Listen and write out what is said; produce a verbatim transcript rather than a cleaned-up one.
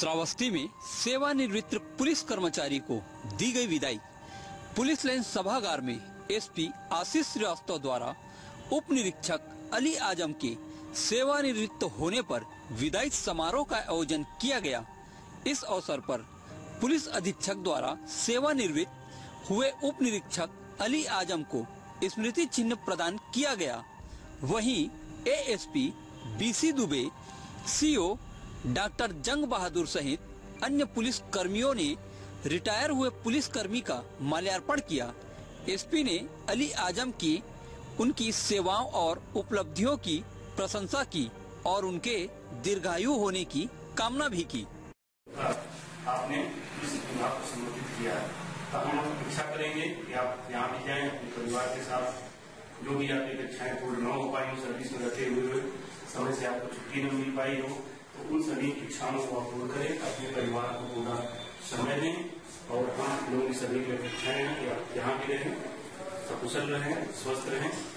श्रावस्ती में सेवानिवृत्त पुलिस कर्मचारी को दी गई विदाई। पुलिस लाइन सभागार में एसपी आशीष श्रीवास्तव द्वारा उप निरीक्षक अली आजम के सेवानिवृत्त होने पर विदाई समारोह का आयोजन किया गया। इस अवसर पर पुलिस अधीक्षक द्वारा सेवानिवृत्त हुए उप निरीक्षक अली आजम को स्मृति चिन्ह प्रदान किया गया। वहीं ASP BC Dubey, CO doctor Jang Bahadur सहित अन्य पुलिस कर्मियों ने रिटायर हुए पुलिस कर्मी का माल्यार्पण किया। एसपी ने अली आजम की उनकी सेवाओं और उपलब्धियों की प्रशंसा की और उनके दीर्घायु होने की कामना भी की। आपने इस विभाग को संबोधित किया है, तो हम अपेक्षा करेंगे कि आप यहाँ भी जाएं अपने परिवार के साथ। जो भी आपकी इच्छाएं पूर्ण न हो पाई हो, सर्विस में रहते हुए समय से आपको छुट्टी न मिल पाई हो, तो उन सभी इच्छाओं को आप पूर्ण करें, अपने परिवार को पूरा समय दें और हम लोगों की सभी की अपेक्षाएं हैं कि आप यहाँ भी रहें, सकुशल रहें, स्वस्थ रहें।